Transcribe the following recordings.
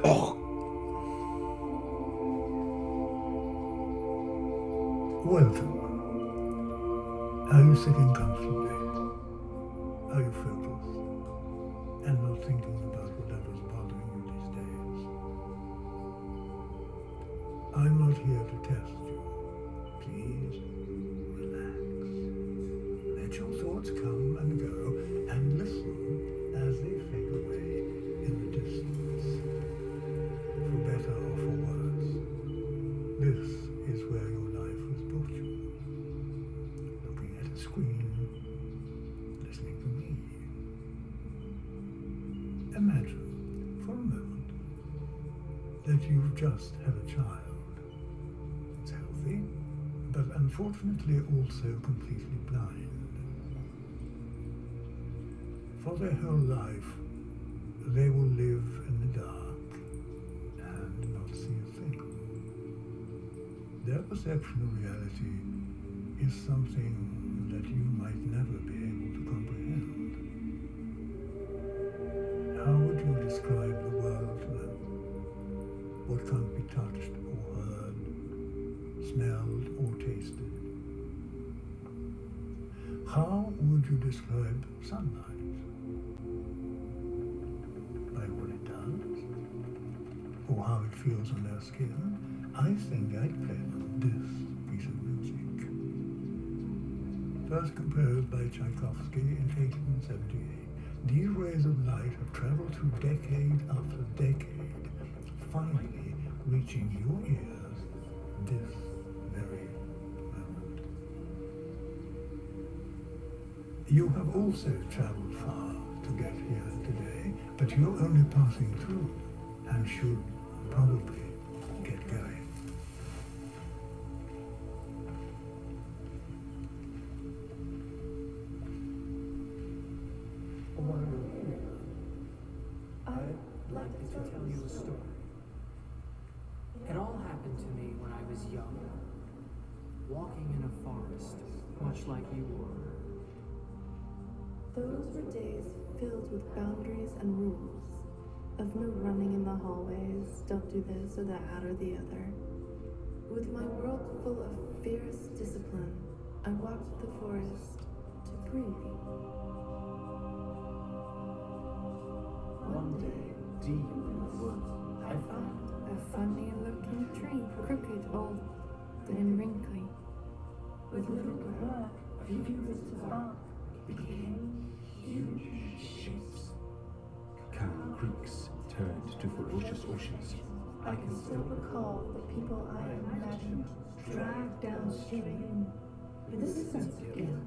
Welcome. Are you sitting comfortably? Are you focused and not thinking about whatever's bothering you these days? I'm not here to test you. Please, relax. Let your thoughts come and go and listen as they fade away in the distance. For better or for worse, this is where your life has brought you. Looking at a screen, listening to me. Imagine, for a moment, that you've just had a child. It's healthy, but unfortunately also completely blind. For their whole life, they will live in the dark and not see a thing. Their perception of reality is something that you might never be able to comprehend. How would you describe the world to them? What can't be touched or heard, smelled or tasted? How would you describe sunlight? By what it does? Or how it feels on their skin? I think I'd play them this piece of music. First composed by Tchaikovsky in 1878, these rays of light have traveled through decade after decade, finally reaching your ears this very moment. You have also traveled far to get here today, but you're only passing through and should probably get going. I'd like to tell you a story. It all happened to me when I was young, walking in a forest, much like you were. Those were days filled with boundaries and rules, of no running in the hallways, don't do this or that or the other. With my world full of fierce discipline, I walked the forest to breathe. One day, deep in the woods, I found a funny-looking tree, crooked, old, and wrinkly, with little bark, a few bits of bark, became huge shapes. Calm creeks turned to ferocious oceans. I can still recall the people I imagined dragged downstream with a sense of guilt.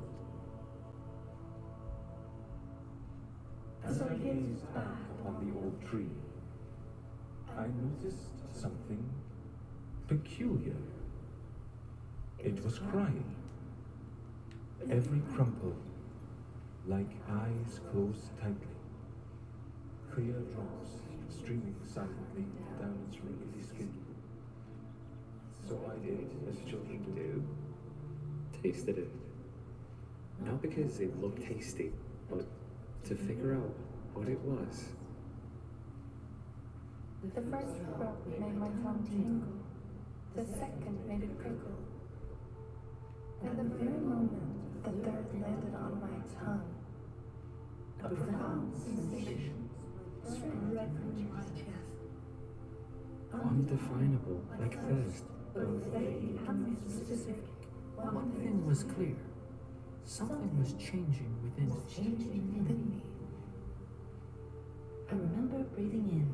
As I gazed back upon the old tree, I noticed something peculiar. It was crying. Every crumple, like eyes closed tightly. Clear drops streaming silently down its wrinkly skin. So I did as children do. Tasted it. Not because it looked tasty, but to figure out what it was. The first drop made my tongue tingle. The second made it prickle. At the very moment the third landed on my tongue, a profound sensation spread through my chest. Undefinable, like thirst. Both vague and specific. one thing was clear. Something was changing within was it. changing within me. I remember breathing in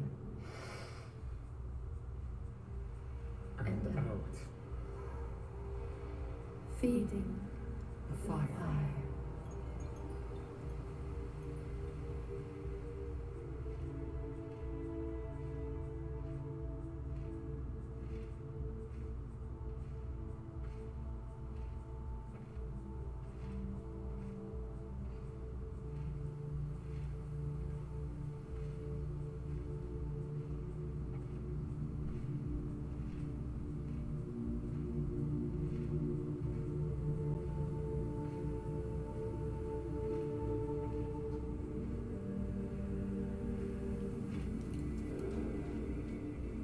And out. feeding The fire. fire.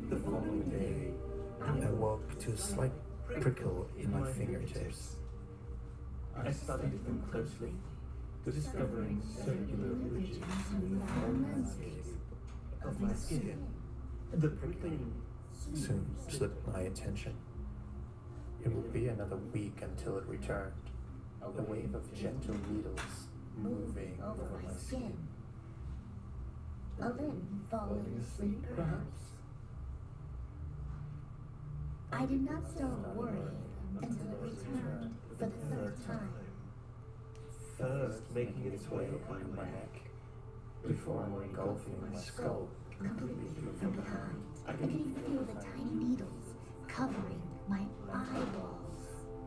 The following day, I woke to a slight prickle in my fingertips. I studied them closely, discovering circular ridges in the landscape of my skin. The prickling soon slipped my attention. It would be another week until it returned, a wave of gentle needles moving over my skin. A limb falling asleep, perhaps. I did not stop worrying until it returned for the third time. First making its way up my neck, before engulfing my skull Completely from behind, I could even feel the tiny needles covering my eyeballs.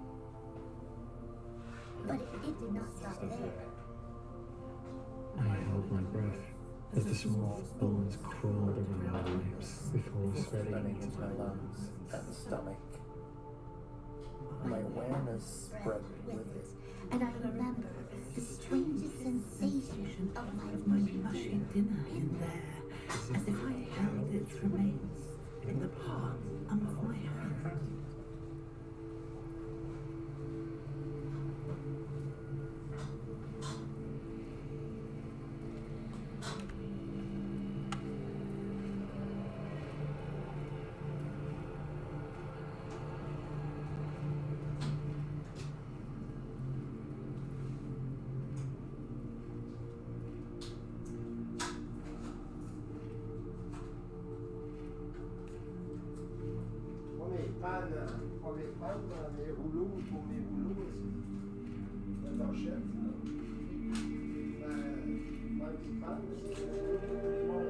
But it did not stop there. I held my breath as the small bones crawled around my lips before spreading into my lungs and stomach. My awareness spread with it. And I remember the strangest sensation of my Mushing dinner in there, as if I held its remains in the palm of my hand. On les pannes dans les rouleaux pour les rouleaux aussi. De leur chef. Dans les pannes,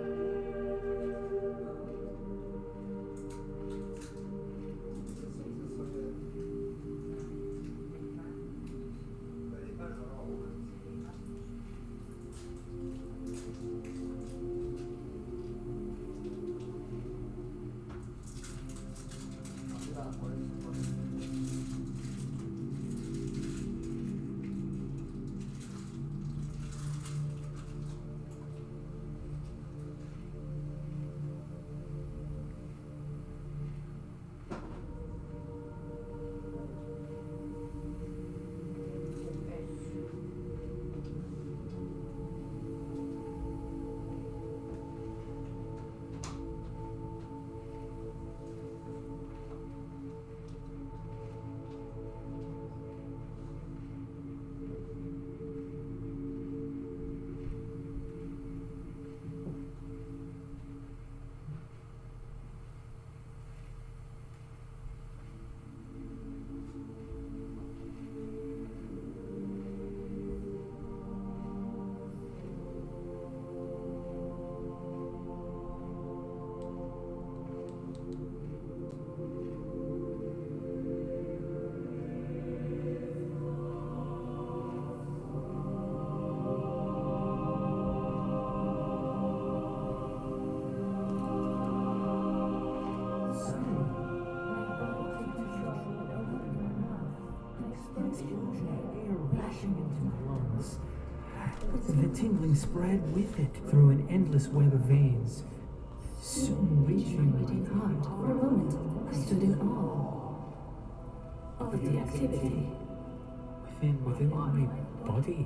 The tingling spread with it through an endless web of veins, soon reaching my heart. For a moment, I stood in awe of the activity within my body.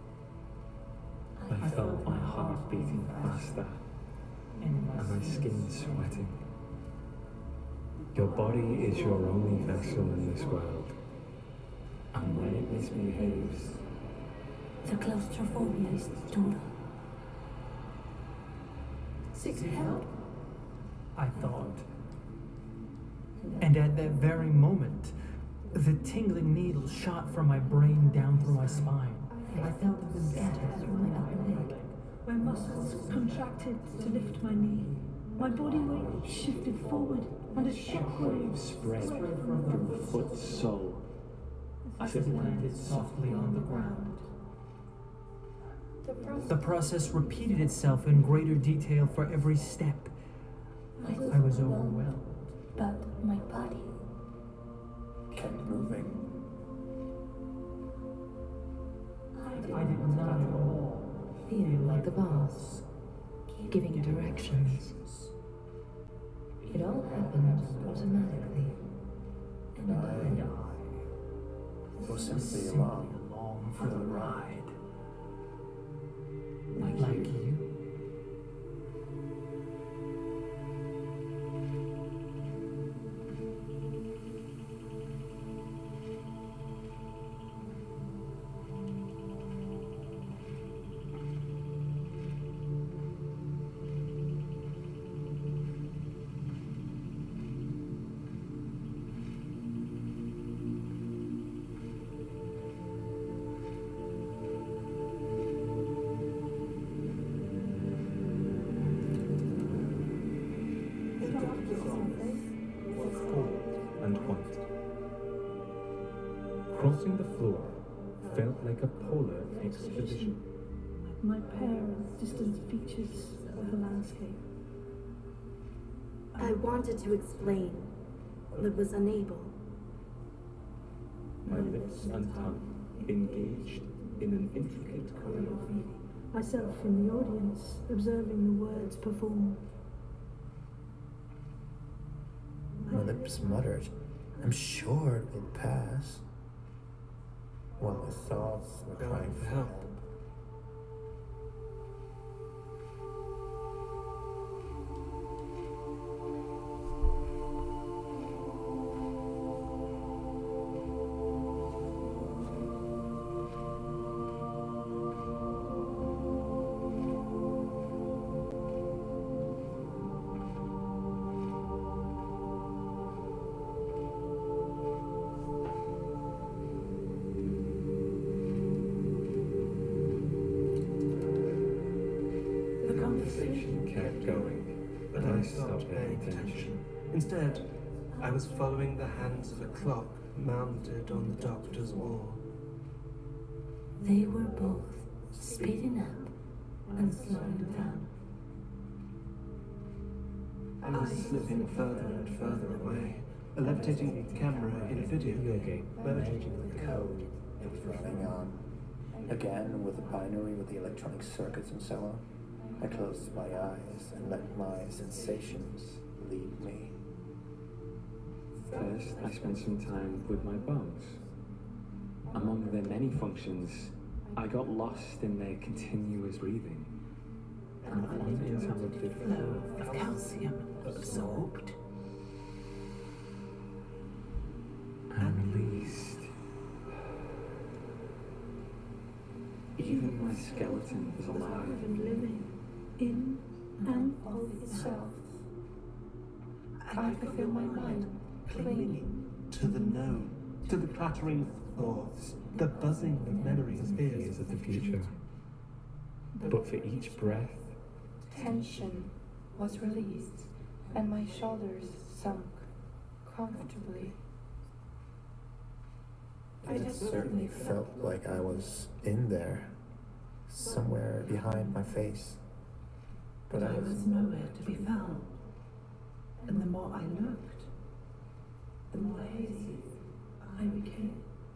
I felt my heart beating faster and my skin sweating. Your body is your only vessel in this world, and when it misbehaves, the claustrophobia is total. Seek help. I thought. And at that very moment, the tingling needle shot from my brain down through my spine. I felt them scatter through my upper leg. My muscles contracted to lift my knee. My body weight shifted forward, and a shockwave spread from the foot's sole as it landed softly on the ground. The process repeated itself in greater detail for every step. I was overwhelmed. But my body kept moving. I did not at all feel like the boss, giving directions. It all simply Simply along along for the ride. Like you. And white. Crossing the floor felt like a polar expedition. My pair of distant features of the landscape. I wanted to explain, but was unable. My lips and tongue engaged in an intricate choreography. Myself in the audience, observing the words performed. My lips muttered, "I'm sure it will pass," while my thoughts were crying for help. Kept going, but I stopped paying attention. Instead, I was following the hands of a clock mounted on the doctor's wall. They were both speeding up and slowing down. I was slipping further and further away, a levitating camera in a video game, merging with the code. It was running on. Again, with the binary, with the electronic circuits and so on. I closed my eyes and let my sensations lead me. First, I spent some time with my bones. Among their many functions, I got lost in their continuous breathing. An uninterrupted flow Of calcium absorbed. and released. Even my skeleton was alive. And living in and of Itself. I could feel my mind clinging. To the known, to the clattering thoughts, the buzzing of memories and fears Fears of the future. But for each breath, Tension was released, and my shoulders sunk comfortably. It certainly felt like I was in there, somewhere behind my face. But I was nowhere to be found. And the more I looked, the more hazy I became.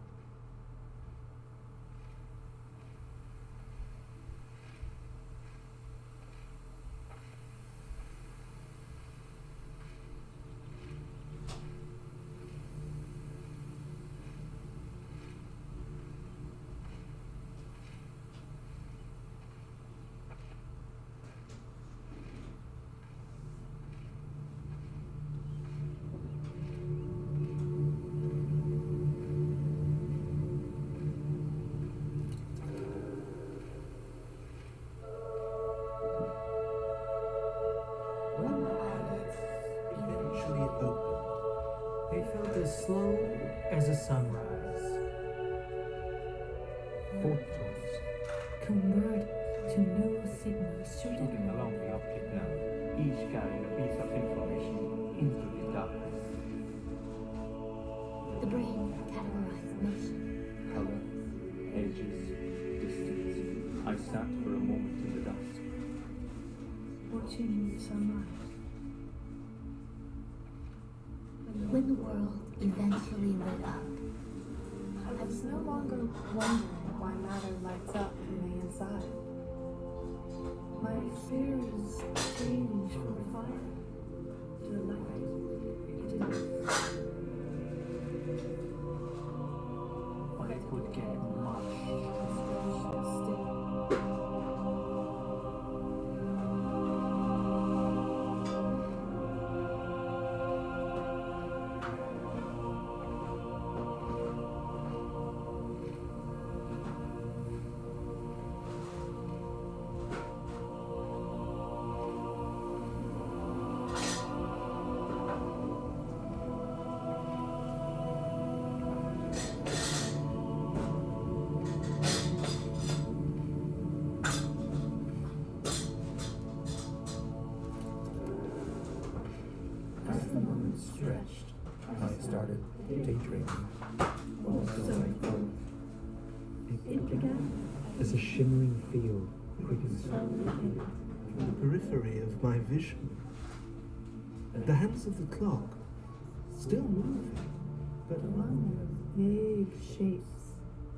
When my eyelids eventually opened, They felt as slow as a sunrise. photos Convert to new signals shooting along the optic nerve, each carrying a piece of information into the darkness. The brain categorized motion. color, edges, distance. I sat for a moment in the dusk. watching the sunrise. When the world eventually lit up, I was no longer wondering why matter lights up from the inside. My fears changed from fire to light. What stretched, I started daydreaming. It began As a shimmering field quickens From the periphery of my vision, the hands of the clock still moving, but among vague shapes.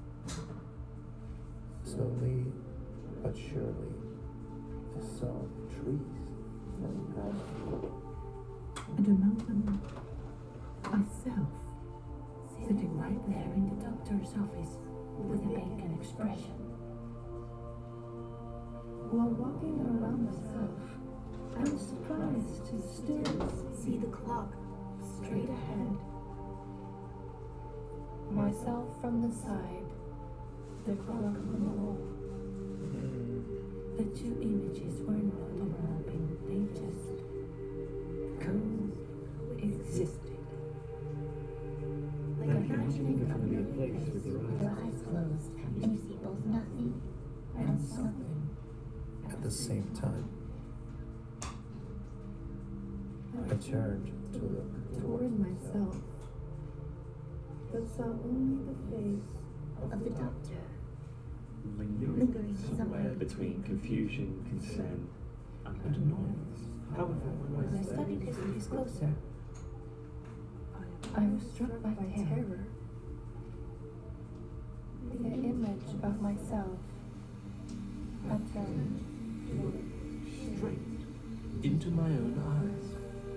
Slowly but surely, I saw trees flowing past me. And among them, myself, sitting right there in the doctor's office with a vacant expression. while walking around myself. I was surprised to still See the clock straight ahead. Myself from the side, the clock on the wall. The two images were not overlapping, they just coexisted. Like imagining a familiar place with your your eyes closed and you see both nothing and something. At the same time, I turned to look Toward myself, but saw only the face Of the doctor, lingering somewhere between confusion, concern, and annoyance. However, When I studied his face closer, I was struck by terror. The image of myself had turned. Straight into my own eyes.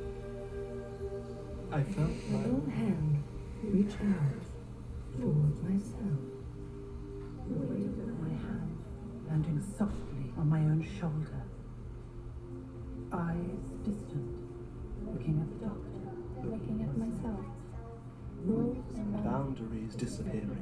I felt my own hand reach out toward myself. The weight of my hand landing softly on my own shoulder. Eyes distant, looking at the doctor. Looking at myself. Worlds and boundaries disappearing.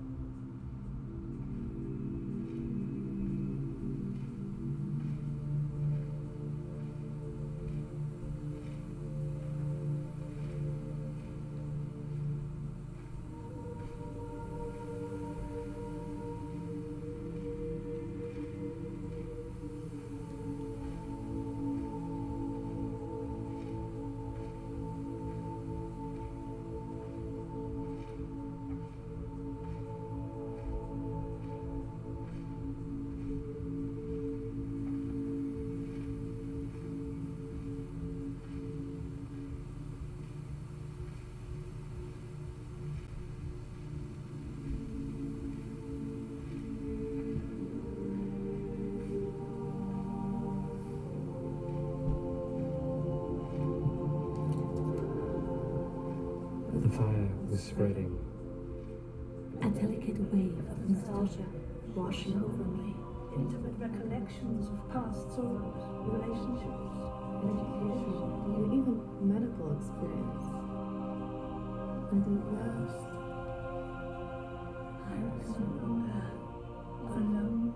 the fire was spreading. A delicate wave of nostalgia washing over me. Intimate recollections of past sorrows, relationships, education, and even medical experience. And at last, I was no longer alone.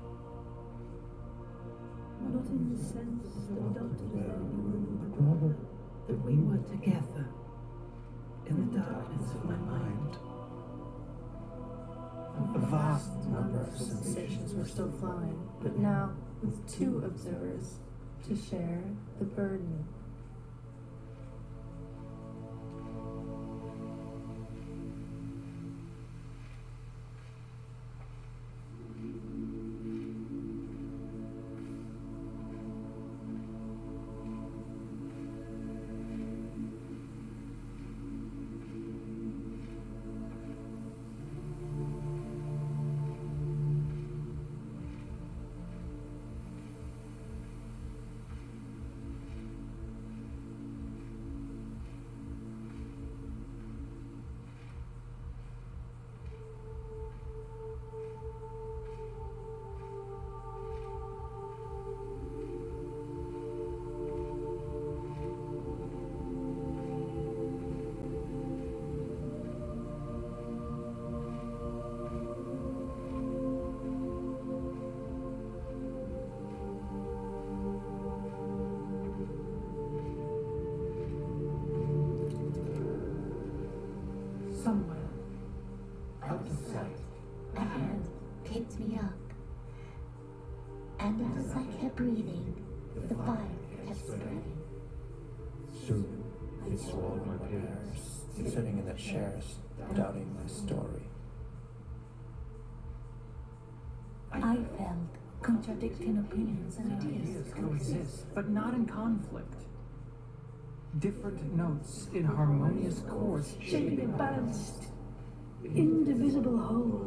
Not in the sense that doctors but rather that we were together in the darkness of my mind. A vast number of sensations were still flying, but now with two observers to share the burden. Somewhere out of sight, a hand picked me up. And as I kept breathing, the fire kept spreading. Soon, It swallowed my peers. Sitting in the chairs, doubting my story. I felt contradicting opinions and ideas coexist, but not in conflict. Different notes in harmonious chords shaping a balanced, indivisible whole.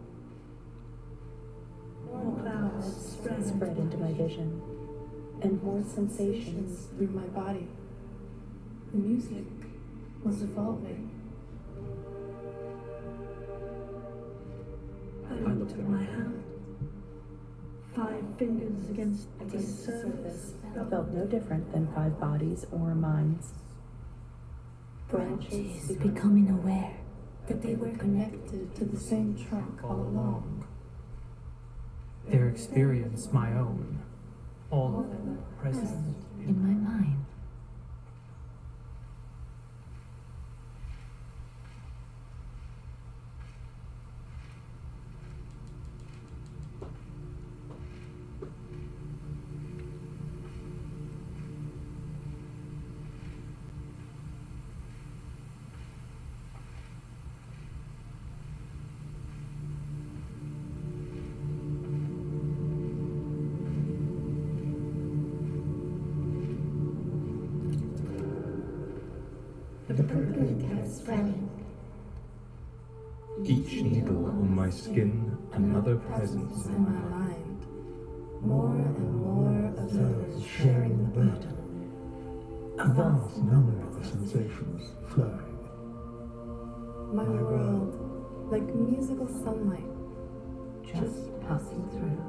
More clouds spread into my vision, and more sensations through my body. The music was evolving. I looked at my hand. 5 fingers against the surface Felt no different than 5 bodies or minds. Branches becoming aware that they were Connected to the same trunk all along. their experience my own, all of them present in my mind. The purple cat spreading. Each needle on my skin, another presence in my mind. More and more of those sharing the burden. A vast number of the sensations flowing. My world, like musical sunlight, just passing through.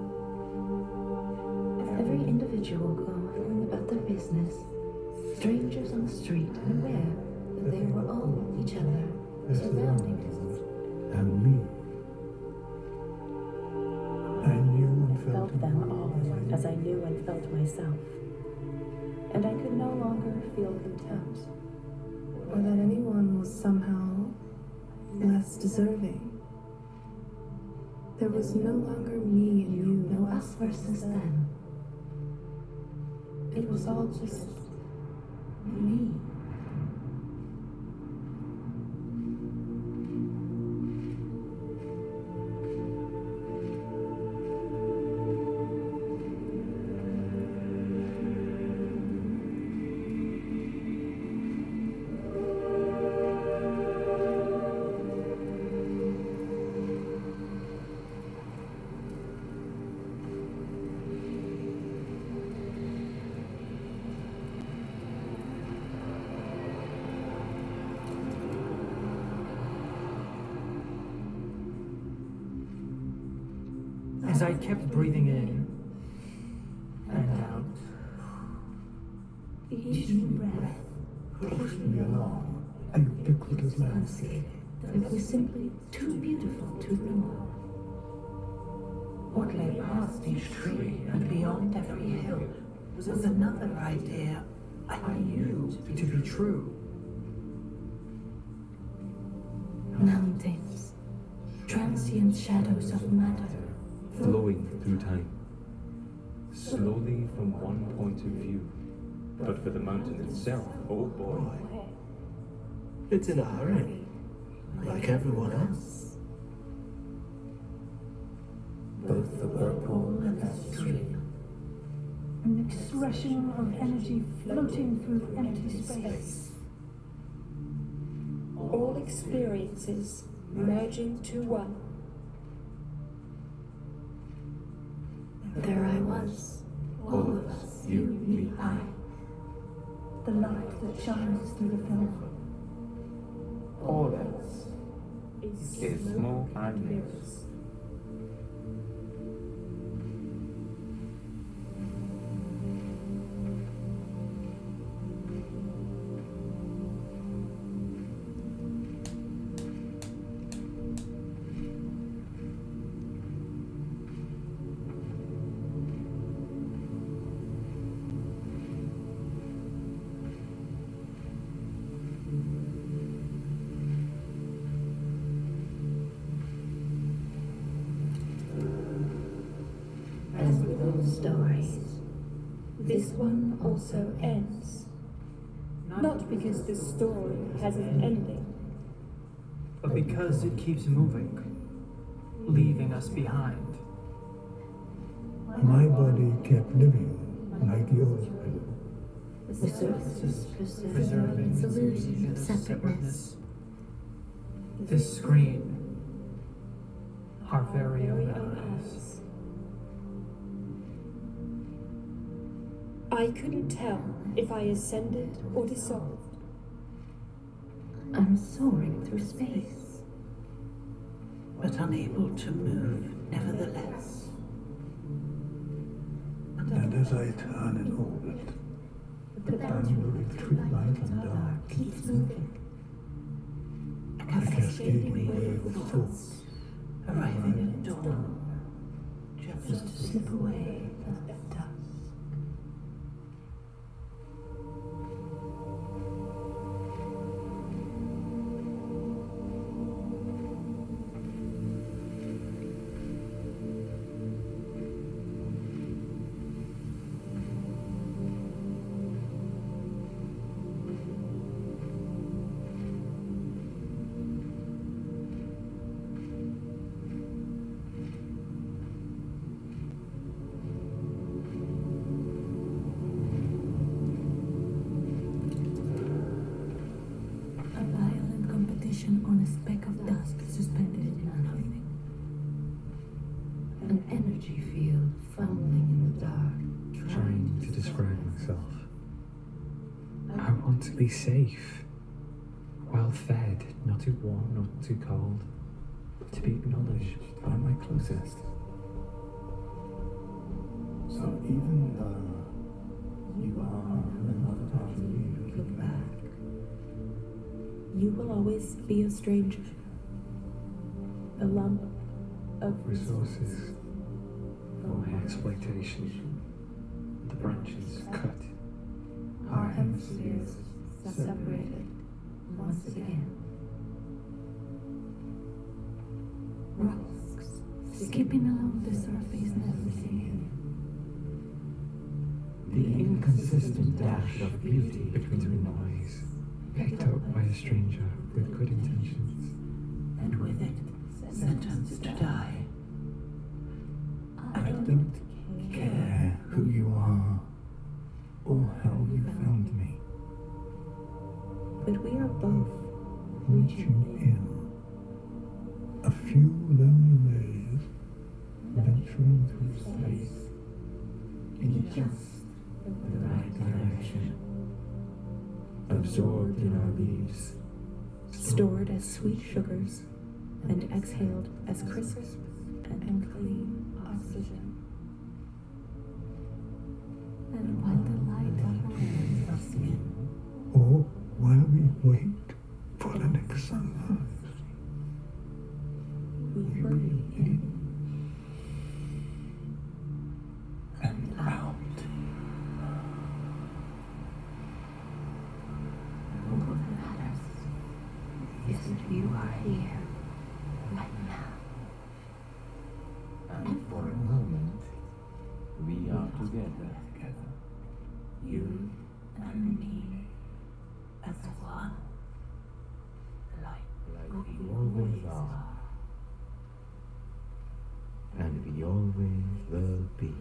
Every individual going about their business, strangers on the street aware that they were all each other, surrounding us. And me. I knew and Felt them all as I knew and felt myself. And I could no longer feel contempt, or that anyone was somehow less deserving. There was no longer me and you, No us versus them. It was all just me. As I kept breathing in and out, each new breath pushed me along a ubiquitous landscape. It was simply too beautiful to ignore. What lay past each tree and beyond every hill was another idea I knew to be true. Mountains, transient shadows of matter, flowing through time, slowly from one point of view. But for the mountain itself, oh boy. It's in a hurry, like everyone else. Both the whirlpool and the stream. an expression of energy floating through empty space. All experiences merging to one. There I was, All of us, you, me, I. The light that shines through the film. All else is smoke and mirrors. As with all stories, this one also ends. Not because the story has an ending, but because it keeps moving, leaving us behind. My body kept living like yours did. The surface Preserving its illusion of its separateness. This screen, our very own eyes. I couldn't tell if I ascended or dissolved. I'm soaring through space, but unable to move nevertheless. And as I turn in orbit, the boundary between light and dark keeps moving. A cascading wave of thoughts Arriving at dawn, just to slip away at dusk. On a speck of dust suspended in nothing. An energy field fumbling in the dark, Trying to describe myself. I want to be safe, well fed, not too warm, not too cold, to be acknowledged by my closest. So even though you are another part of me, look back. You will always be a stranger. A lump of resources for my exploitation. The branches cut. Our hemispheres separated once again. Rocks skipping along the surface never seen. The inconsistent dash of beauty between noise, picked up by a stranger with good intentions. And with it, sentenced to die. I don't care who you are or how you found me. But we are both reaching in. A few lonely ways, venturing through space. In just the right direction. Absorbed in our leaves. stored as sweet sugars and exhaled as crisp and clean oxygen. And while the light warms our skin, or while we wait for the next sunrise, we breathe in and out. all that matters is that you are here right now. And for a moment, we are together. You and me as one, like We always are. And we always will be.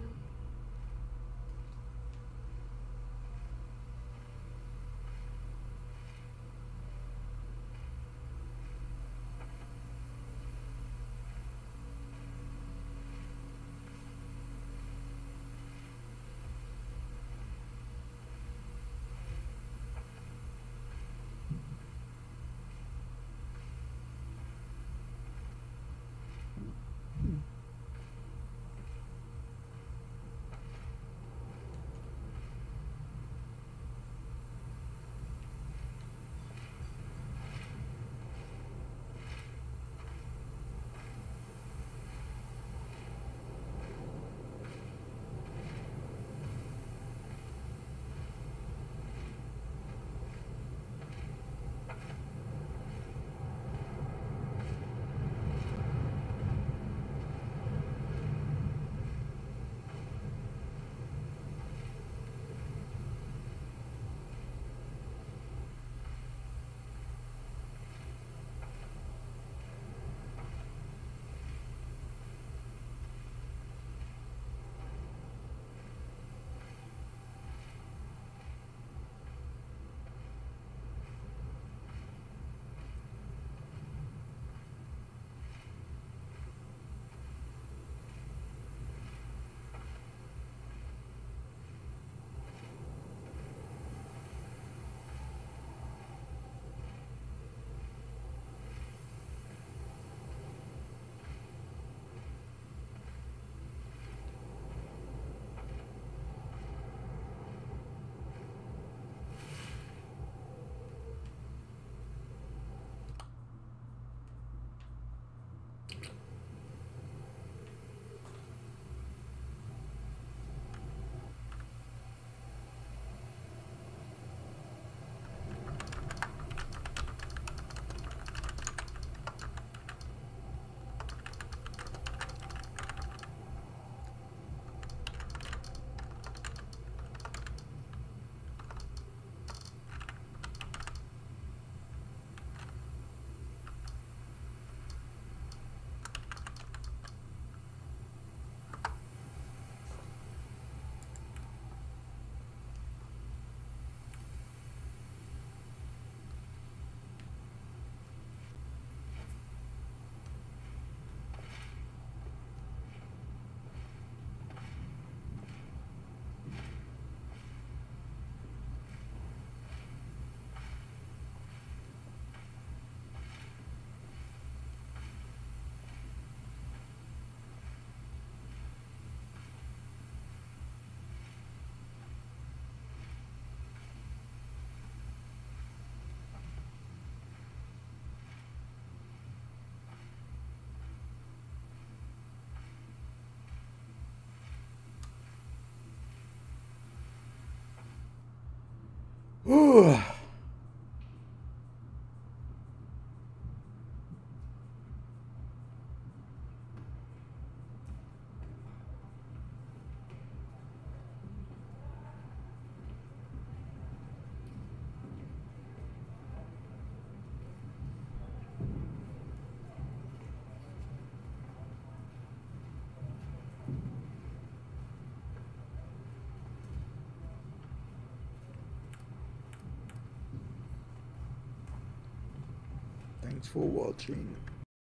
Thanks for watching.